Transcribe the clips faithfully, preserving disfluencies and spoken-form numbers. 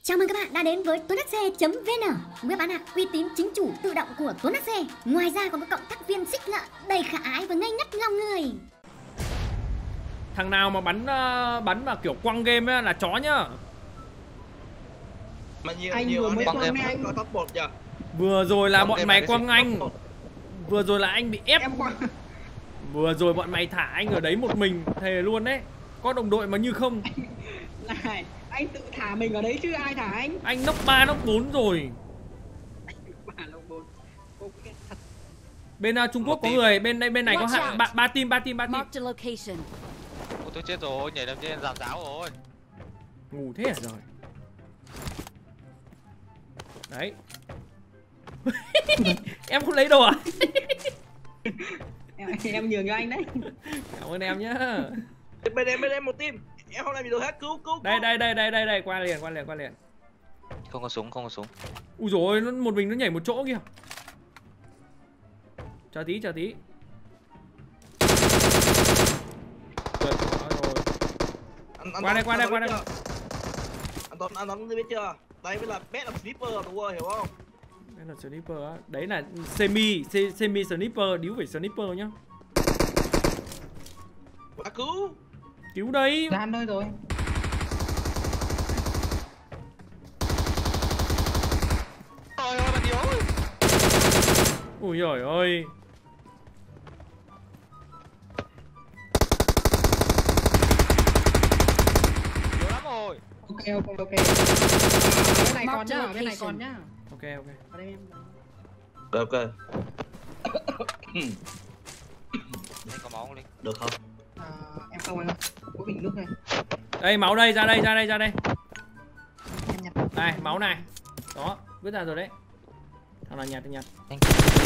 Chào mừng các bạn đã đến với tuấn hát xe chấm vn, web bán hàng uy tín chính chủ tự động của Tuấn hát xe. Ngoài ra còn có cộng tác viên xích ngợ đầy khả ái và ngây ngất lòng người. Thằng nào mà bắn uh, bắn mà kiểu quăng game ấy là chó nhá. Mà nhiều, anh nhiều vừa mới anh quăng em anh. có top một giờ. Vừa rồi là Quăng bọn game mày là quăng cái gì? anh. Vừa rồi là anh bị ép. Em quăng. Vừa rồi bọn mày thả anh ở đấy một mình, thề luôn đấy. Có đồng đội mà như không. Này, anh tự thả mình ở đấy chứ ai thả anh. Anh nóc ba nóc bốn rồi. Bà lông bồn. Cô cái thật. Bên uh, Trung Quốc Một có team. người, bên đây bên này có Watch hạ out. ba, ba team, ba team, ba team. Marked a location. Ôi tôi chết rồi, nhảy lên trên rào giáo rồi. Ngủ thế à rồi. Đấy. Em không lấy đồ à? Em, em nhường cho anh đấy. Cảm ơn em nhá. Bên em bên em một team. Em không làm gì được hết, cứu cứu. Đây đây đây đây đây đây, qua liền, qua liền, qua liền. Không có súng, không có súng. Ui dồi ôi, nó một mình nó nhảy một chỗ kìa. Chờ tí, chờ tí. Rồi, rồi. Anh, anh Qua đây, qua đây, qua đây. Anh Tuấn, anh Tuấn biết chưa? Đây mới là best of sniper đúng không, hiểu không? Đây là sniper á. Đấy là semi, se- semi sniper, điếu phải sniper nhá. À, cứu. Cứu đây. Gian thôi rồi. Trời ơi, bạn yếu. Ui giời ơi. Yếu lắm rồi. Ok ok ok. À, bên này còn Marked nhá, location. bên này còn nhá. Ok ok. Ở đây em. Được ok. Anh có máu không Linh? Được không? À, em không anh ơi. Có bình nước này. Đây máu đây, ra đây, ra đây, ra đây. Em nhặt. Này, máu này. Đó, vứt ra rồi đấy. Thằng nào nhặt thì nhặt. Anh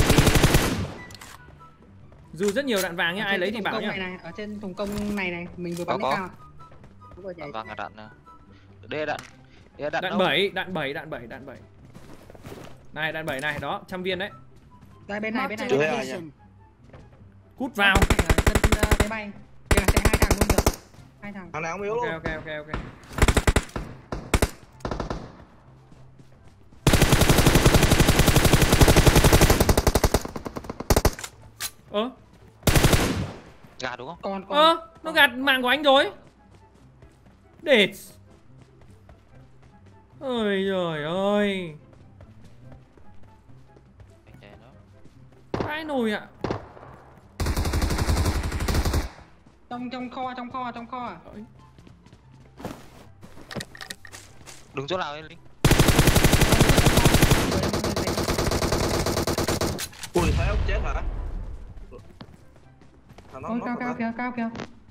Dù rất nhiều đạn vàng nhá, Ở ai trên lấy cái thì thùng bảo công nhá. này này, ở trên thùng công này này, mình vừa bắn Có, cái có. cao. Đúng rồi, nhảy. vàng là đạn nào. Đây là đạn. Đây là đạn Đạn đâu? bảy, đạn bảy, đạn bảy, đạn bảy. Này, đạn bảy này, đó, trăm viên đấy. Đây bên này bên Marked này. a Chưa ai location. Cút vào. Chân uh, máy bay. Kìa sẽ hai thằng luôn được. Hai thằng. Thằng nào không yếu Ok luôn. ok ok ok. Ơ, Gà đúng không? Còn còn. ơ, nó gạt mạng của anh rồi. Đệt. Ôi giời ơi. Anh chè đó. Vãi nồi ạ. Trong trong kho trong kho trong kho à? Ôi, Đứng chỗ nào ấy Linh? Ui, thấy ông chết hả? Thằng nó Ôi nó cao cao kìa cao kìa.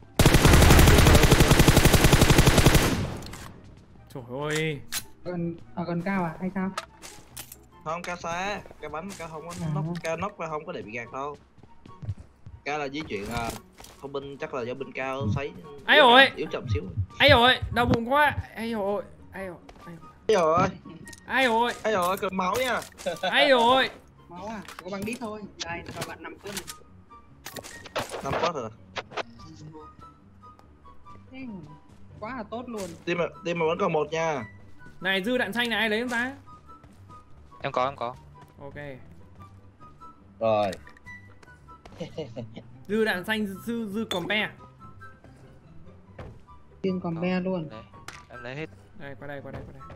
trời ơi. Gần ở gần cao à hay sao? Không, ca xa, ca bắn, ca không có À. nóc, ca nóc và không có để bị gạt đâu. Ca là di chuyển à, không binh chắc là do binh cao sấy. Ấy ôi. Yếu chậm xíu. Ai rồi, đau bụng quá. Ai rồi, ai rồi, ai rồi. Ấy rồi, Ai rồi, ấy rồi, cần máu nha. ai rồi. Máu à? Có băng đít thôi. Đây cho bạn nằm cơn. Năm quá rồi. Thế quá là tốt luôn. Team mà, team mà vẫn còn một nha. Này, dư đạn xanh này ai lấy không ta? Em có, em có. Ok. Rồi. Dư đạn xanh, dư dư compare. Tiên còn be luôn. Đây, em lấy hết. Đây, qua đây, qua đây, qua đây.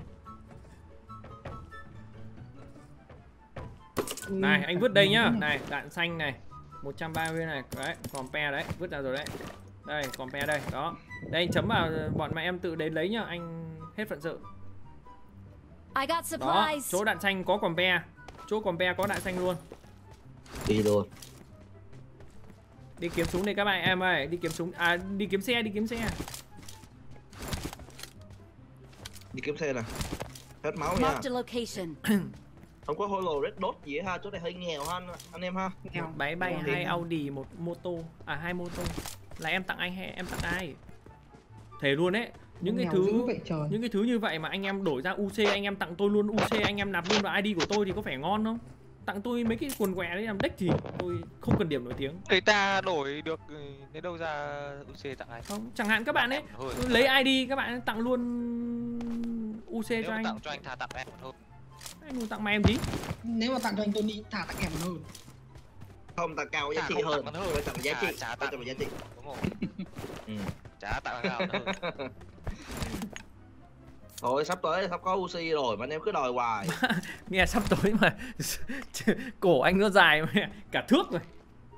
Ui, Này, anh vứt đây nhá. này. Này, đạn xanh này. một trăm ba mươi này. Đấy, compare đấy, vứt ra rồi đấy. Đây, compare đây, đó. Đây anh chấm vào bọn mà em tự đến lấy nhá, anh hết phận sự. I got Đó, supplies. chỗ đạn xanh có compare. Chỗ compare có đạn xanh luôn. Đi luôn. Đi kiếm súng đây các bạn em ơi, đi kiếm súng. À, đi kiếm xe, đi kiếm xe. Đi kiếm xe nè. Hết máu nha. Marked a location. Không có holo red dot gì ha, chỗ này hơi nghèo ha anh, anh em ha. Nghèo. Máy bay Ngon hai đi. Audi, một mô tô. À, hai mô tô. Là em tặng anh hay em tặng ai? Thề luôn đấy. Những cái Nghèo thứ dữ vậy trời. những cái thứ như vậy mà anh em đổi ra u xê, anh em tặng tôi luôn u xê, anh em nạp luôn vào i đê của tôi thì có phải ngon không? Tặng tôi mấy cái quần què đấy làm deck thì tôi không cần điểm nổi tiếng. Người ta đổi được đến đâu ra u xê tặng ai? Không, chẳng hạn các bạn ấy Thôi. lấy i đê các bạn tặng luôn u xê Nếu cho mà anh. tặng cho anh thà tặng em còn hơn. Anh muốn tặng mày em gì? Nếu mà tặng cho anh Tony thả tặng em còn hơn. Không, tặng cao giá Chả trị không hơn. tặng hơn. Quan trọng là giá Chả- trị. chả Quan tặng. trọng là giá trị. Đúng rồi. Ừ. Chả tặng nào hơn. Thôi sắp tới sắp có u xê rồi mà anh em cứ đòi hoài. Nghe sắp tối mà cổ anh nó dài mà cả thước rồi.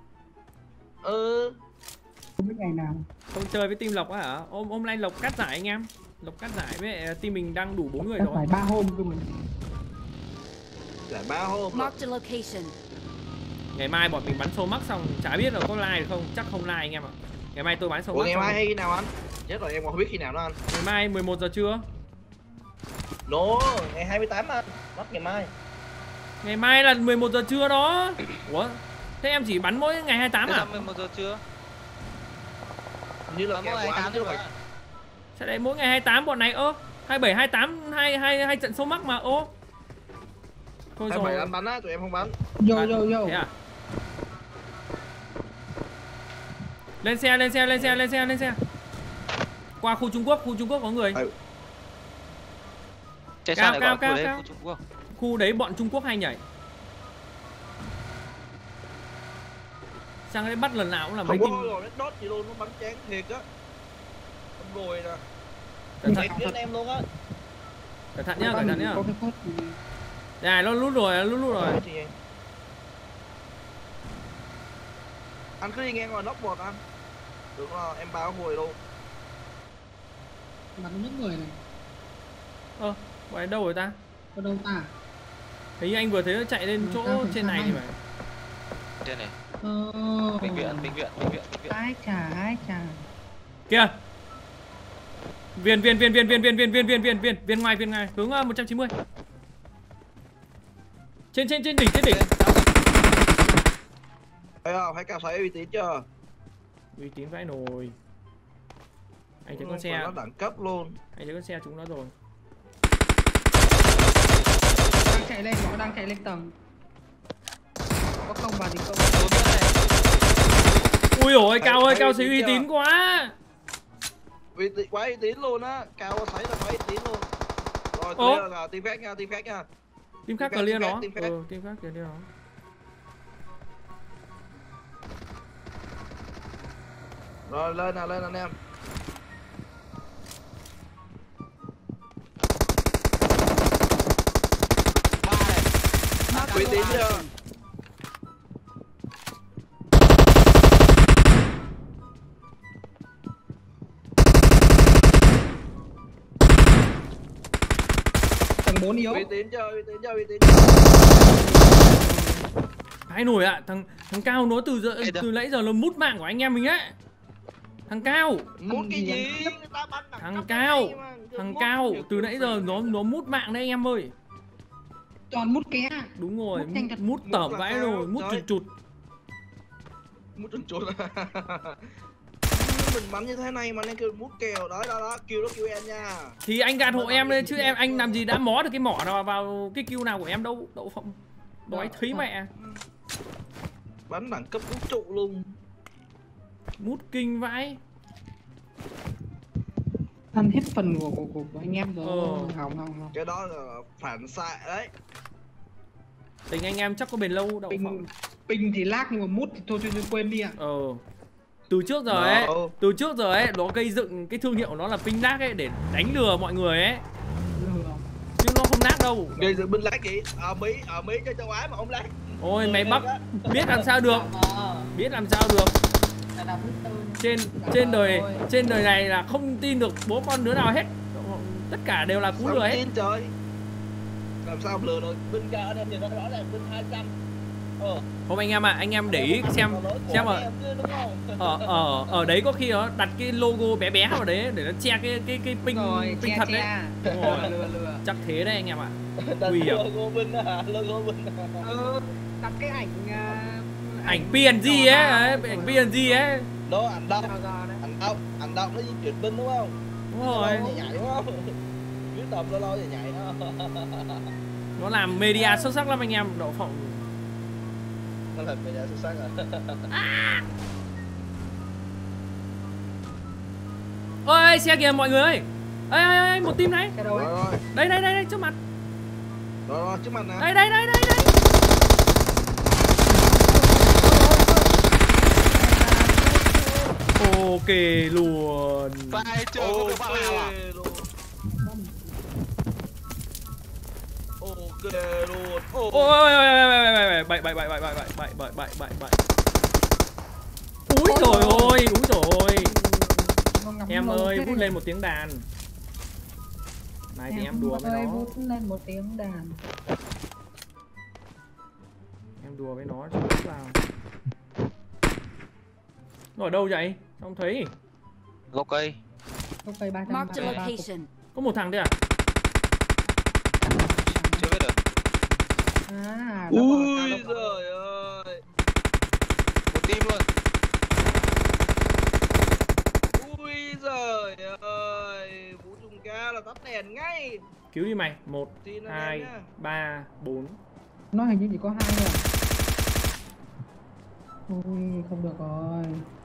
Ừ. Không biết ngày nào. Không chơi với team Lộc á hả? Hôm hôm nay Lộc cắt giải anh em. Lộc cắt giải với team mình đang đủ bốn người Chắc rồi. phải ba hôm cơ mình. Giải ba hôm rồi. Marked a location. Ngày mai bọn mình bắn sâu mắc xong chả biết là có like được không, chắc không like anh em ạ. Ngày mai tôi bắn sâu Ủa mắc ngày xong. mai hay khi nào anh? Chết rồi em còn không biết khi nào nữa anh. Ngày mai mười một giờ trưa. No, ngày hai mươi tám anh. Mất ngày mai. Ngày mai là mười một giờ trưa đó. Ủa? Thế em chỉ bắn mỗi ngày hai mươi tám Thế à? là mười một giờ trưa. Như là Bắn kèo mỗi của ngày anh tám chứ chứ phải. mà. Sao đấy mỗi ngày hai mươi tám bọn này ơ? hai mươi bảy, hai mươi tám, hai hai hai trận sâu mắc mà ô. Thôi Hai bảy rồi. anh bắn á, tụi em không bắn. Yo À, yo yo. Thế à? Lên xe, lên xe, lên xe, lên xe, lên xe. Qua khu Trung Quốc, khu Trung Quốc có người. Ừ. Chạy Cao, sao lại cao, gọi cao, khu đấy cao. khu Trung Quốc. Khu đấy bọn Trung Quốc hay nhảy. Sang đấy bắt lần nào cũng là mấy Không team. có rồi, nó đốt gì luôn, nó bắn chán thiệt á. Không rồi nè. Cẩn thận, Thiệt với anh em luôn á. cẩn thận nhá, cẩn thận nhá. Có cái phốt thì Này nó lút rồi, lút lút rồi. Thì em. Anh cứ đi ngang ngoài nóc bọt anh. Được rồi, em báo hồi luôn. bắn nước người này. Ơ, bọn ấy đâu rồi ta? Ở đâu ta? Thấy anh vừa thấy nó chạy lên chỗ Sao, trên sao này anh? thì phải. Trên này. Ờ. Bệnh viện, bệnh viện, bệnh viện, bệnh viện. Ai chà, ai chà. Kìa. Viên viên viên viên viên viên viên viên viên viên viên viên ngoài viên ngoài hướng uh, một trăm chín mươi. Trên trên trên đỉnh trên đỉnh. Thấy không? Thấy cao xoáy uy tín chưa? Uy tín vãi nồi. Anh thấy con Nó xe, đẳng cấp luôn. anh thấy con xe chúng nó rồi. Đang chạy lên, nó đang chạy lên tầng. Có không vào thì không. Bốn nữa này. Ui ôi, Thấy- Cao ơi, thấy Cao uy thấy tín uy chưa? tín quá. Uy tín quá uy tín luôn á. Cao xoáy là quá uy tín luôn. Rồi, Ủa? clear là team khác nha, team khác nha. Team khác Team clear khác, nó. team khác. Ừ, team khác clear nó. Rồi lên nào, lên anh em. Ba này. Uy tín chưa? Tầng bốn yếu. Uy tín chưa? Uy tín chưa? Uy tín. Hai nổi ạ, thằng thằng Cao nó từ giờ, Ê, được. từ nãy giờ nó mút mạng của anh em mình á. Thằng Cao, Muốn cái gì gì? anh? Người ta bắn đẳng thằng cấp Cao, này mà. thằng Mốt Cao nhiều từ nãy giờ nó nó mút mạng đấy anh em ơi. Toàn mút ké. Đúng rồi, Mút nhanh thật. mút Mút tởm là vãi sao? rồi, mút Trời. chụt chụt. Mút trần chuột. Mình bắn như thế này mà anh kêu mút kèo. Đó đó đó, kêu đó kêu em nha. Thì anh gạt hộ em lên chứ em anh làm gì đã mó được cái mỏ nào vào cái kill nào của em đâu, đậu phộng. Đói thấy mẹ. Bắn đẳng cấp vũ trụ luôn. Mút kinh vãi. Ăn hết phần của, của, của, của anh em rồi. Ờ. Hỏng hỏng hỏng. Cái đó là phản xạ đấy. Tình anh em chắc có bền lâu đậu Ping, phộng. ping thì lag nhưng mà mút thì thôi, thôi, thôi quên đi ạ. Ờ. Từ trước giờ ấy, Đâu. từ trước giờ ấy nó gây dựng cái thương hiệu nó là ping lag ấy để đánh lừa mọi người ấy, Lừa. chứ nó không lag đâu. Gây dựng binh lát gì? Ở Mỹ, ở Mỹ cho châu Á mà không lát. Ôi mày Bắc biết làm sao được, biết làm sao được. Trên trên đời trên đời này là không tin được bố con đứa nào hết, tất cả đều là cú Sao lừa hết. tin trời. Làm sao lừa được? Binh ca anh em nhìn nó rõ ràng binh hai trăm. Ờ. Hôm anh em ạ, à, anh em để ý xem xem ở ở ở ở đấy có khi nó đặt cái logo bé bé vào đấy để nó che cái cái cái ping Rồi, ping che, thật che. đấy. Đúng rồi. Lừa lừa. Chắc thế đấy anh em ạ. Đặt Nguy hiểm. logo binh à, logo binh à. Ừ, đặt cái ảnh uh, Ảnh pê en giê ấy, ấy, ảnh pê en giê ấy. Đó ảnh động, Giò giò đấy. ảnh động, ảnh động nó di chuyển binh đúng không? Đúng rồi. Lâu lâu nhảy đúng không? Biết tầm lâu lâu thì nhảy đó. Nó làm media xuất sắc lắm anh em, đậu phộng. Nó là media xuất sắc rồi. Ôi xe kìa mọi người ơi. Ê, ê, ê, một team đấy. Xe đâu Rồi ấy? rồi, Đây đây đây đây trước mặt. rồi rồi trước mặt nè. Đây đây đây đây đây. Ok luôn. Vai chơi không được bạn nào à? luôn. Ok luôn. Ôi ôi ôi ôi bảy bảy bảy bảy bảy bảy bảy bảy bảy bảy bảy. Úi trời ơi, úi trời ơi. Em ơi, vút lên một tiếng đàn. Này thì em đùa với nó. Vút lên một tiếng đàn. Em đùa với nó cho nó vào. Nó ở đâu vậy? Không thấy. Gốc cây. Gốc cây ba trăm ba Marked a mươi ba. location. Có một thằng đấy à? Chưa biết được. À, nó Ui bỏ- nó bỏ- giời ơi. Một team luôn. Ui giời ơi. Vũ trùng ca là tắt đèn ngay. Cứu đi mày. Một, Xin anh hai, em nhá. ba, bốn. Nó hình như chỉ có hai rồi. Ui, không được rồi.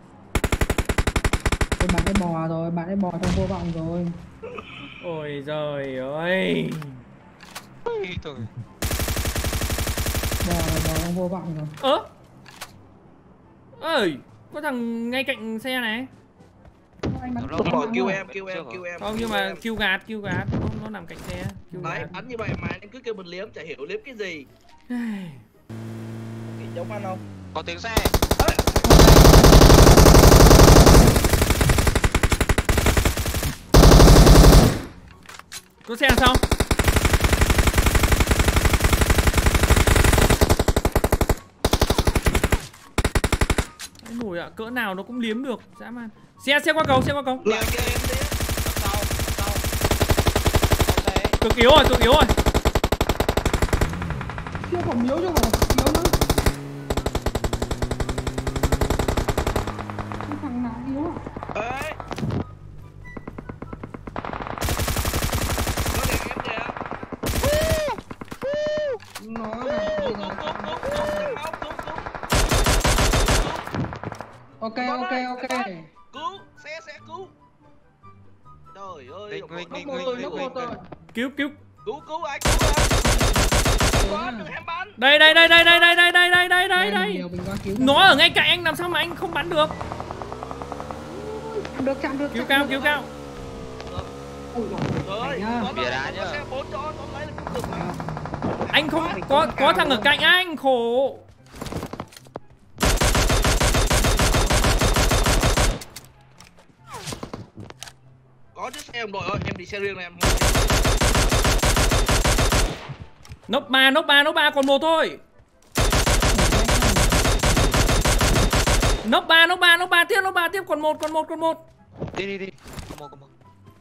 Ôi, bạn ấy bò rồi, bạn ấy bò trong vô vọng rồi. Ôi giời ơi. Ui, trời. Bò rồi, bò trong vô vọng rồi. Ơ ơi, có thằng ngay cạnh xe này. Anh bắn Nó Đúng không rồi, bắn kêu rồi. em, kêu em, kêu em. Không, kêu nhưng mà em. kêu gạt, kêu gạt. Nó, nó nằm cạnh xe. Kêu Đấy, gạt. bắn như vậy mà anh cứ kêu mình liếm, chả hiểu liếm cái gì. Thì giống anh không? Có tiếng xe. Có xe đằng sau. Cái nổi ạ, cỡ nào nó cũng liếm được. Dã man. Xe, xe qua cầu, xe qua cầu. Làm cho em đi. Đằng sau, đằng sau. Sau xe. Cực yếu rồi, cực yếu rồi. Chưa còn miếu chứ còn miếu nữa. Cái thằng nào yếu à? Ê. Nó đẹp em kìa. Nó Cứu, là cứu, gì cứu, rồi? cứu, cứu, cứu, máu, cứu, cứu. Ok ok ok. Cứu, xe, xe cứu. Trời ơi. Ninh, ông Ninh, nội. Ninh, Nó một Ninh, rồi, Ninh, nó Ninh, một rồi. Cứu, cứu. Cứu, cứu anh, cứu anh. Bắn, đừng em bắn. Đây, đây, đây, đây, đây, đây, đây, đây, đây, đây, đây, Đây, đây. nhiều, mình qua cứu Nó ở ngay cạnh anh, làm sao mà anh không bắn được? được chạm được. Cứu chạm cao, được. cứu cao. Ui dồi, Trời ơi, nhá. có Bịa đá có nhá. xe bốn chỗ, tóm lấy là cũng được mà. Anh không có có thằng ở cạnh anh, khổ. Có chiếc xe ông đội ơi, em đi xe riêng này em. Nốc ba, nốc ba, nốc ba còn một thôi. Nốc ba, nốc ba, nốc ba tiếp, nốc ba tiếp còn một, còn một, còn một. Đi đi đi. Come on, come on.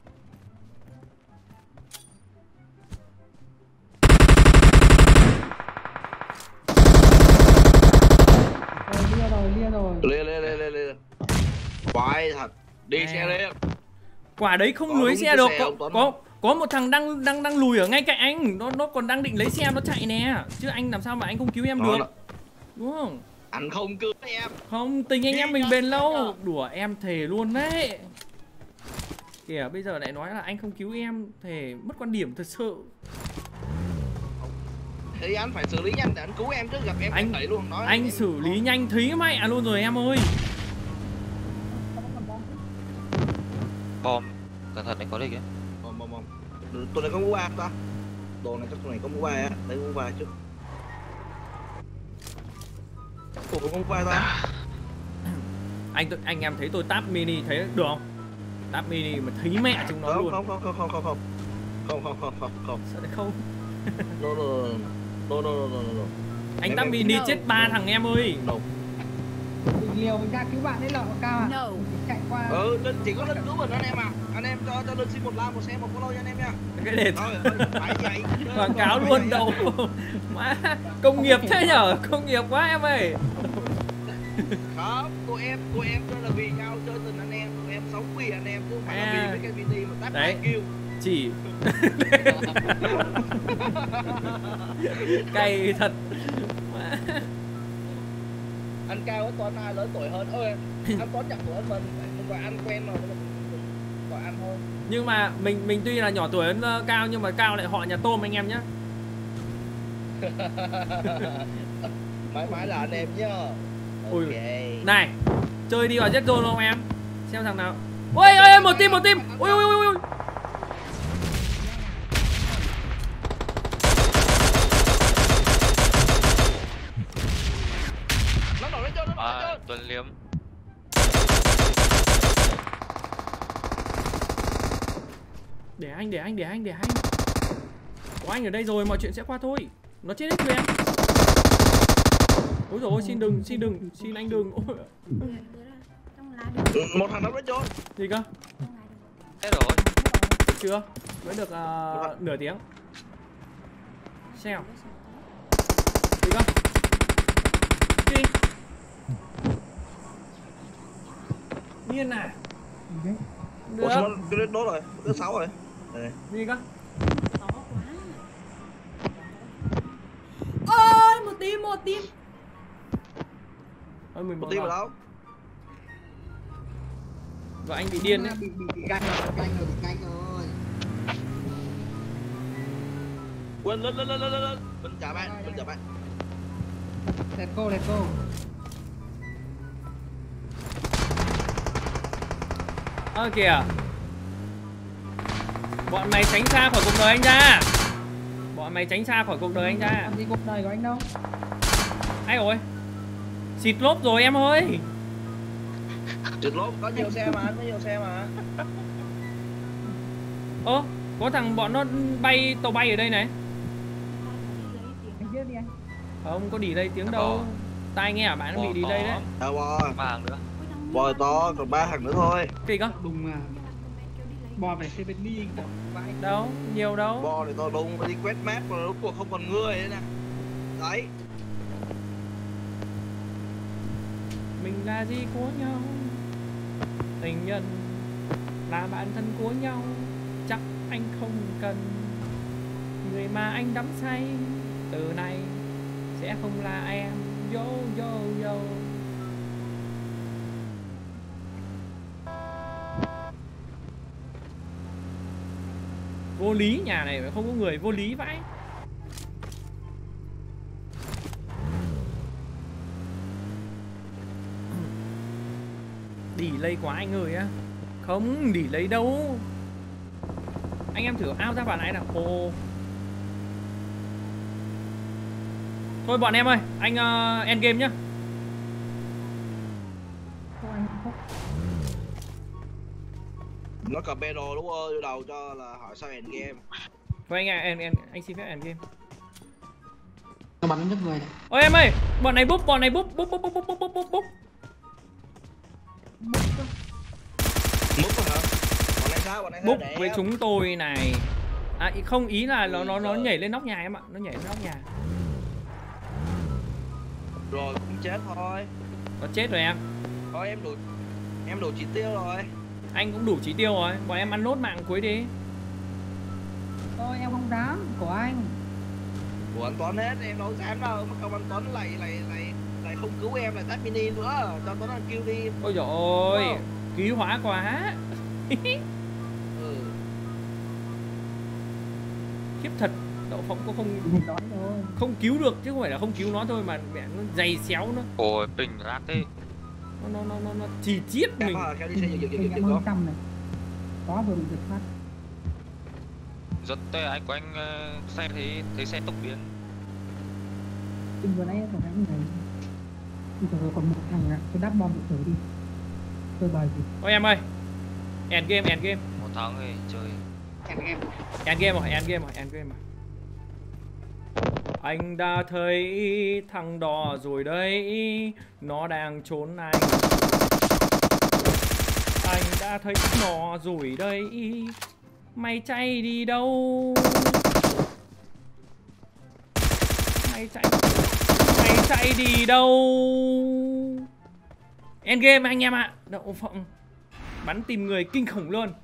Rồi, lia rồi, lia rồi. Lên lên lên lên lên. Quái thật. Đi À. xe riêng. Quả đấy không Có lưới đúng xe cái được. xe Có, ông Tuấn có có một thằng đang đang đang lùi ở ngay cạnh anh. Nó nó còn đang định lấy xe nó chạy nè. Chứ anh làm sao mà anh không cứu em Đó được? là- Đúng không? Anh không cứu em. Không, tình anh em mình bền lâu. Đùa em thề luôn đấy. Kìa, bây giờ lại nói là anh không cứu em. Thề mất quan điểm thật sự. Thì anh phải xử lý nhanh để anh cứu em chứ gặp em Anh- đẩy luôn nói. Anh em- xử lý nhanh thấy mẹ luôn rồi em ơi. Bom. Cẩn thận đấy, có đây kìa. Bom bom bom. Tụi này có mũ ba ta. Đồ này chắc tụi này có mũ ba á, lấy mũ ba chứ. Ủa có mũ ba ta. Anh tự- anh em thấy tôi tap mini thấy được không? Tap mini mà thấy mẹ chúng nó Không luôn. không không không không không không. Không không không không không. Sao lại không? No no no no no no no no no. Anh Em- tap em- mini No. chết ba thằng em ơi. No. Mình liều mình ra cứu bạn ấy lọ cao à? No. Chạy qua. Ừ, Linh chỉ có Linh cứu mình anh em à. Anh em cho cho Linh xin một like một share một follow nha anh em nha. Cái này Trời ơi, phải vậy. quảng cáo luôn đâu. Má, công nghiệp thế nhở? Công nghiệp quá em ơi. Không, tụi em tụi em chơi là vì nhau, chơi tình anh em, tụi em sống vì anh em chứ không phải là À. vì mấy cái pê tê mà tắt Đấy. hai kêu. Chỉ cay thật. Má. Anh cao với Tuấn ai lớn tuổi hơn ơi. Anh Tuấn chặt tuổi hơn mình, không phải anh quen rồi. gọi ăn thôi. Nhưng mà mình mình tuy là nhỏ tuổi hơn uh, Cao nhưng mà Cao lại họ nhà tôm anh em nhá. Mãi mãi là anh em nhá. Ui. Ok. Này, chơi đi vào Z zone không em? Xem thằng nào. Ôi ôi một team một team. Ui ui ui ui. Nó nổi lên cho nó nổi À, lên cho. Tuấn Liêm. Để anh để anh để anh để anh. Có anh ở đây rồi mọi chuyện sẽ qua thôi. Nó chết hết rồi em. Ôi dồi ôi xin đừng xin đừng xin anh đừng. Ôi. Một thằng nó lên cho. Gì cơ? Hết rồi. Chưa? Mới được uh, nửa tiếng. Sao? Gì cơ? Gì? Điên à? Được. Ủa sao nó cái đốt rồi, cái sáu rồi. Đây. Gì cơ? Ôi một tim một tim. Ôi mình Một bỏ tim vào. vào đâu? Và anh bị điên đấy. Bị bị bị ganh rồi, bị ganh rồi, bị ganh rồi. Quên lên lên lên lên lên. Mình chào bạn, mình chào bạn. Let's go, let's go. Ơ kìa. Bọn mày tránh xa khỏi cuộc đời anh ra. Bọn mày tránh xa khỏi cuộc đời anh ra. Làm gì cuộc đời của anh đâu. Ai rồi? Xịt lốp rồi em ơi. Trượt lốp có nhiều xe mà, có nhiều xe mà. Ơ, có thằng bọn nó bay tàu bay ở đây này. Anh biết đi anh. Không có delay tiếng đâu. Tai nghe à bạn nó bị delay đấy. À bò. Ba hàng nữa. Bò to, còn ba thằng nữa thôi. Kỳ cơ? Đùng mà. Bò về xe bên đi vãi. Đâu, nhiều đâu. Bò thì to đùng đi quét map rồi rốt cuộc không còn người đấy nè. Đấy. Mình là gì của nhau? Tình nhân là bạn thân của nhau. Chắc anh không cần người mà anh đắm say. Từ nay sẽ không là em. Yo yo yo. Vô lý, nhà này không có người vô lý vãi. Delay quá anh ơi á. Không delay đâu. Anh em thử out ra bản này nào. Ồ. Thôi bọn em ơi, anh uh, end game nhá. Nó cầm bê đồ đúng không? Vô đầu cho là hỏi sao end game. Thôi anh à, anh, anh, anh xin phép end game. Nó bắn nhấp người này. Ôi em ơi, bọn này búp, bọn này búp, búp búp búp búp búp búp búp. Múc hả? Bọn này sao? Bọn này sao Búp để với em? chúng tôi này. À không, ý là nó nó nó nhảy lên nóc nhà em ạ, nó nhảy lên nóc nhà. Rồi cũng chết thôi. Nó chết rồi em. Thôi em đủ em đủ chỉ tiêu rồi. Anh cũng đủ chỉ tiêu rồi, bọn em ăn nốt mạng cuối đi. Thôi em không dám, của anh. Của anh Tuấn hết, em đâu dám đâu. Mà không anh Tuấn lại lại lại lại không cứu em, lại tắt mini nữa. Cho Tuấn ăn kill đi. Ôi dồi ôi, ký hóa quá. Ừ. Khiếp thật, Đậu Phộng có không Đón thôi. không cứu được chứ không phải là không cứu nó thôi mà mẹ nó dày xéo nó. Ôi, bình lag thế. Nó nó nó nó, nó chỉ chiết Kéo mình. vào, kéo đi xe giật giật giật Mình giật em giật hơn trăm này. Có vừa bị giật phát. Rất tệ anh của anh uh, xe thấy thấy xe tốc biến. Tình vừa nãy em còn đánh người. Bây giờ còn một thằng ạ, tôi đắp bom bị thử đi. Tôi bài gì? Ôi em ơi, end game, end game. Một tháng rồi chơi. Em em. End game rồi, end game rồi, end game rồi. Anh đã thấy thằng đỏ rồi đấy, nó đang trốn anh. Anh đã thấy nó rồi đấy, mày chạy đi đâu? Mày chạy, mày chạy đi đâu? End game anh em ạ. Đậu Phộng bắn tìm người kinh khủng luôn.